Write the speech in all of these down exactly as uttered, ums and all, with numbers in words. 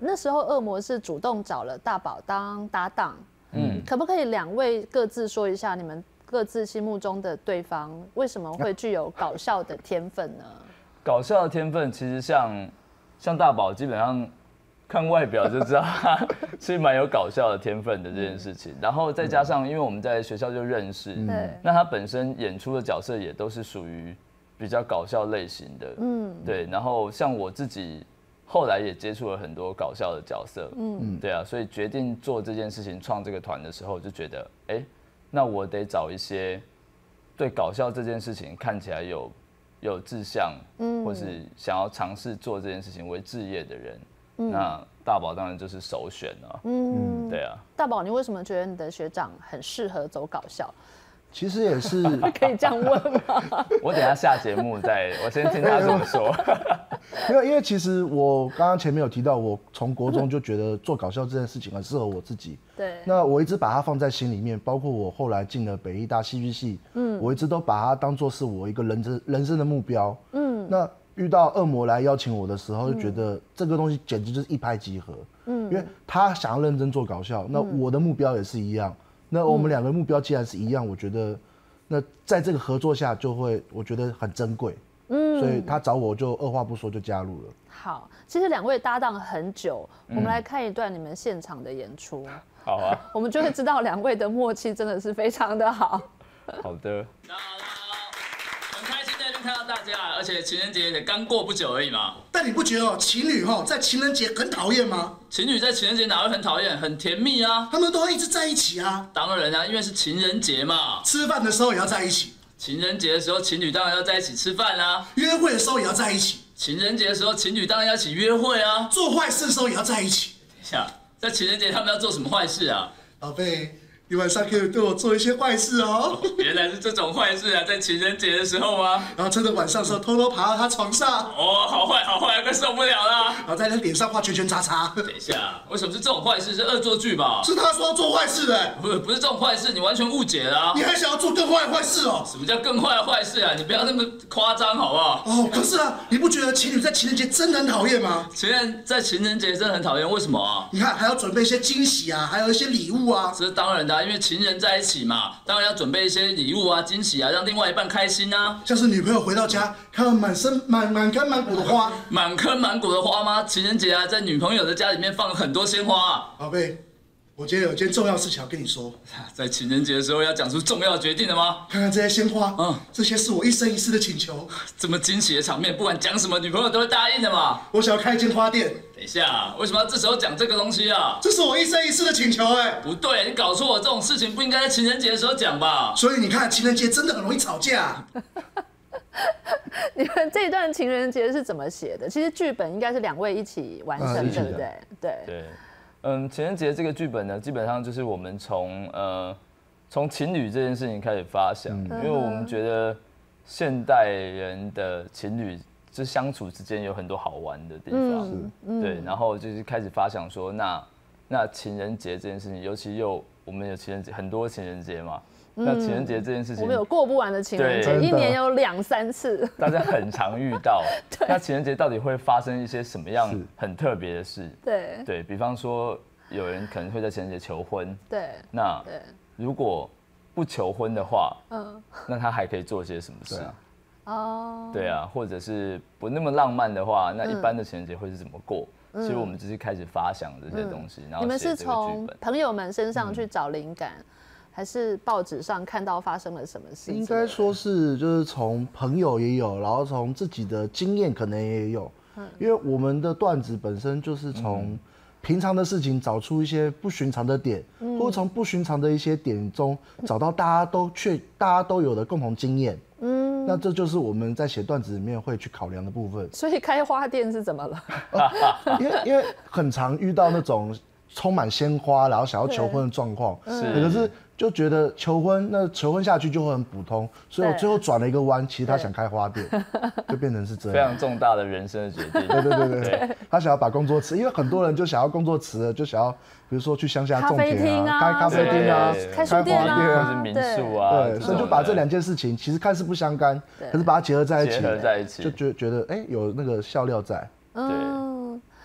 那时候恶魔是主动找了大宝当搭档，嗯，可不可以两位各自说一下你们各自心目中的对方为什么会具有搞笑的天分呢？ 搞笑的天分其实像像大宝，基本上看外表就知道他是蛮有搞笑的天分的这件事情。然后再加上因为我们在学校就认识，嗯、那他本身演出的角色也都是属于比较搞笑类型的，嗯，对。然后像我自己。后来也接触了很多搞笑的角色，嗯，对啊，所以决定做这件事情、创这个团的时候，就觉得，哎、欸，那我得找一些对搞笑这件事情看起来有有志向，嗯，或是想要尝试做这件事情为志业的人，嗯、那大宝当然就是首选啊，嗯，对啊。 大宝，你为什么觉得你的学长很适合走搞笑？ 其实也是可以这样问吗？ 我等一下下节目再，我先听他怎么说。 因为因为其实我刚刚前面有提到，我从国中就觉得做搞笑这件事情很适合我自己。 对。 那我一直把它放在心里面，包括我后来进了北艺大戏剧系，嗯，我一直都把它当作是我一个人生人生的目标。嗯。那遇到恶魔来邀请我的时候，就觉得这个东西简直就是一拍即合。嗯。因为他想要认真做搞笑，那我的目标也是一样。那我们两个目标既然是一样，我觉得，那在这个合作下就会，我觉得很珍贵。嗯，所以他找我就二话不说就加入了。 好，其实两位搭档很久，我们来看一段你们现场的演出。 好啊， 我们就会知道两位的默契真的是非常的好。 好的。 很开心在这边看到大家，而且情人节也刚过不久而已嘛。 但你不觉得哦，情侣哈在情人节很讨厌吗？ 情侣在情人节哪会很讨厌？很甜蜜啊！ 他们都会一直在一起啊。 当然啊，因为是情人节嘛。 吃饭的时候也要在一起。 情人节的时候，情侣当然要在一起吃饭啦。 约会的时候也要在一起。 情人节的时候，情侣当然要一起约会啊。 做坏事的时候也要在一起。 等一下，在情人节他们要做什么坏事啊？ 宝贝。你晚上可以对我做一些坏事哦。 原来是这种坏事啊，在情人节的时候吗？ 然后趁着晚上的时候偷偷爬到他床上。 哦，好坏好坏，快受不了了。 然后在他脸上画圈圈叉叉。 等一下，为什么是这种坏事？是恶作剧吧？ 是他说要做坏事的。 不是不是这种坏事，你完全误解了啊。 你还想要做更坏的坏事哦？ 什么叫更坏的坏事啊？你不要那么夸张好不好？ 哦，可是啊，你不觉得情侣在情人节真的很讨厌吗？ 情人在情人节真的很讨厌，为什么啊？ 你看还要准备一些惊喜啊，还有一些礼物啊。 这是当然的啊，因为情人在一起嘛，当然要准备一些礼物啊、惊喜啊，让另外一半开心啊。 像是女朋友回到家，看到满身满满坑满谷的花， 满坑满谷的花吗？情人节啊，在女朋友的家里面放了很多鲜花啊。 宝贝，我今天有件重要事情要跟你说。 在情人节的时候要讲出重要决定了吗？ 看看这些鲜花，嗯，这些是我一生一世的请求。 这么惊喜的场面，不管讲什么，女朋友都会答应的嘛。 我想要开一间花店。 等一下，为什么要这时候讲这个东西啊？ 这是我一生一世的请求，哎， 不对，你搞错了，这种事情不应该在情人节的时候讲吧？ 所以你看，情人节真的很容易吵架。 你们这一段情人节是怎么写的？其实剧本应该是两位一起完成，对不对？对对，嗯，情人节这个剧本呢，基本上就是我们从呃从情侣这件事情开始发想，嗯、因为我们觉得现代人的情侣就相处之间有很多好玩的地方，嗯、对，然后就是开始发想说，那那情人节这件事情，尤其又我们有情人节很多情人节嘛。那情人节这件事情， 我们有过不完的情人节，一年有两三次， 大家很常遇到。那情人节到底会发生一些什么样很特别的事？ 对， 对，比方说，有人可能会在情人节求婚。 对， 那如果不求婚的话，嗯，那他还可以做些什么事啊？哦，对啊，或者是不那么浪漫的话，那一般的情人节会是怎么过？其实我们只是开始发想这些东西，然后你们是写这个剧本。 从朋友们身上去找灵感。还是报纸上看到发生了什么事？ 应该说是，就是从朋友也有，然后从自己的经验可能也有。嗯，因为我们的段子本身就是从平常的事情找出一些不寻常的点，嗯、或者从不寻常的一些点中找到大家都确大家都有的共同经验。嗯，那这就是我们在写段子里面会去考量的部分。 所以开花店是怎么了？ 呃、因为因为很常遇到那种充满鲜花，然后想要求婚的状况，是可是。就觉得求婚，那求婚下去就会很普通，所以我最后转了一个弯，其实他想开花店，就变成是这样， 非常重大的人生的决定。 对对对 对, 对，他想要把工作辞，因为很多人就想要工作辞了，就想要比如说去乡下种田啊，开咖啡厅啊， 开花店啊，或是民宿啊， 对，所以就把这两件事情其实看似不相干，可是把它结合在一起， 结合在一起， 就觉觉得哎有那个笑料在。 嗯，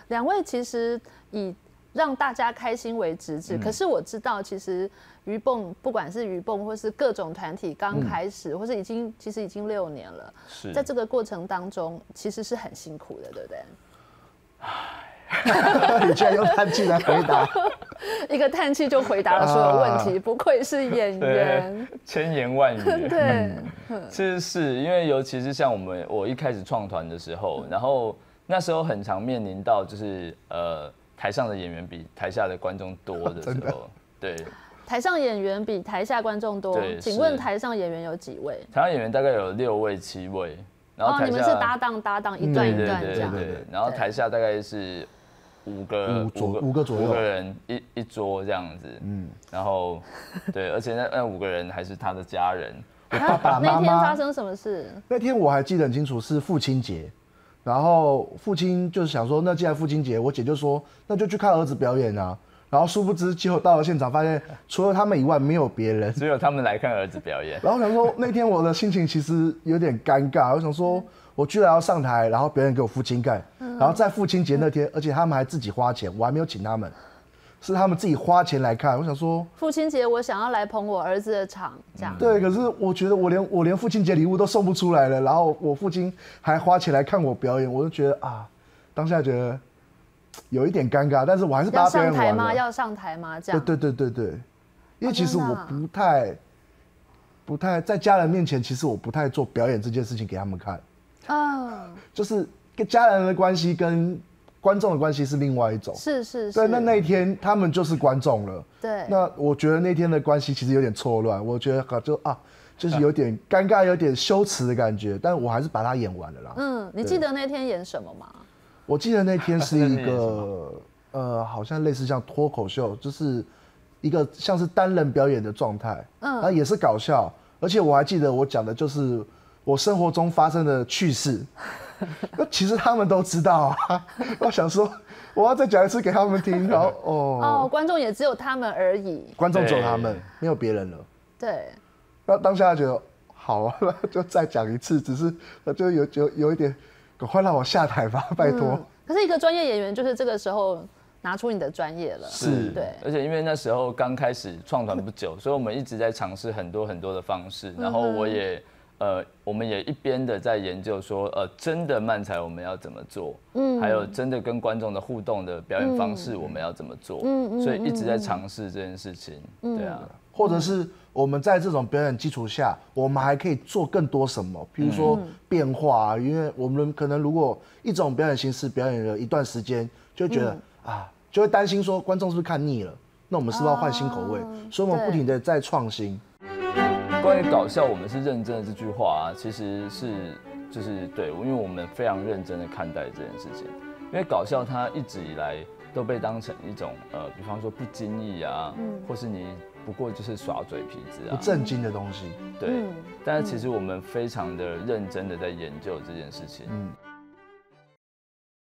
两位其实以让大家开心为直至，嗯、可是我知道其实鱼蹦不管是鱼蹦或是各种团体刚开始，嗯、或是已经其实已经六年了，在这个过程当中其实是很辛苦的，对不对？ 你居然用叹气来回答， 一个叹气就回答了所有问题，啊、不愧是演员， 千言万语。 对， 嗯、其实是因为尤其是像我们我一开始创团的时候，然后那时候很常面临到就是呃台上的演员比台下的观众多的时候，对， 台上演员比台下观众多，请问台上演员有几位？ 台上演员大概有六位七位。然后台下、 哦、你们是搭档搭档一段一段这样， 对对对，然后台下大概是五个五左五个左右五个人一一桌这样子，嗯，然后对，而且那那五个人还是他的家人。 我爸爸妈妈。 那天发生什么事？ 那天我还记得很清楚，是父亲节，然后父亲就是想说，那既然父亲节，我姐就说那就去看儿子表演啊。然后殊不知，结果到了现场，发现除了他们以外没有别人， 只有他们来看儿子表演。 然后想说，那天我的心情其实有点尴尬。我想说，我居然要上台，然后别人给我父亲看，嗯、然后在父亲节那天，而且他们还自己花钱，我还没有请他们，是他们自己花钱来看。我想说， 父亲节我想要来捧我儿子的场，这样。 对，可是我觉得我连我连父亲节礼物都送不出来了，然后我父亲还花钱来看我表演，我就觉得啊，当下觉得。有一点尴尬，但是我还是把它表演完了。 要上台吗？要上台吗？这样。 对对对对对，因为其实我不太、不太在家人面前，其实我不太做表演这件事情给他们看。嗯。就是跟家人的关系跟观众的关系是另外一种。 是是是。 对，那那一天他们就是观众了。 对。 那我觉得那天的关系其实有点错乱，我觉得就啊，就是有点尴尬，有点羞耻的感觉，但我还是把它演完了啦。 嗯，你记得那天演什么吗？ 我记得那天是一个呃，好像类似像脱口秀，就是一个像是单人表演的状态，嗯，然后也是搞笑，而且我还记得我讲的就是我生活中发生的趣事，那其实他们都知道啊。我想说我要再讲一次给他们听，然后哦哦，观众也只有他们而已， 观众只有他们，没有别人了。 对， 那当下觉得好啊，就再讲一次，只是就有有有一点。赶快让我下台吧，拜托、嗯。 可是一个专业演员，就是这个时候拿出你的专业了。 是， 对。 而且因为那时候刚开始创团不久，所以我们一直在尝试很多很多的方式。然后我也，呃，我们也一边的在研究说，呃，真的漫才我们要怎么做，嗯，还有真的跟观众的互动的表演方式我们要怎么做，嗯嗯，所以一直在尝试这件事情，对啊。 或者是我们在这种表演基础下，我们还可以做更多什么？比如说变化、啊，因为我们可能如果一种表演形式表演了一段时间，就会觉得、嗯、啊，就会担心说观众是不是看腻了？那我们是不是要换新口味？哦、所以我们不停的在创新。 关于搞笑，我们是认真的这句话啊，其实是就是对，因为我们非常认真的看待这件事情，因为搞笑它一直以来都被当成一种呃，比方说不经意啊，嗯、或是你。不过就是耍嘴皮子啊， 不正经的东西。 对，嗯、但是其实我们非常的认真的在研究这件事情。嗯。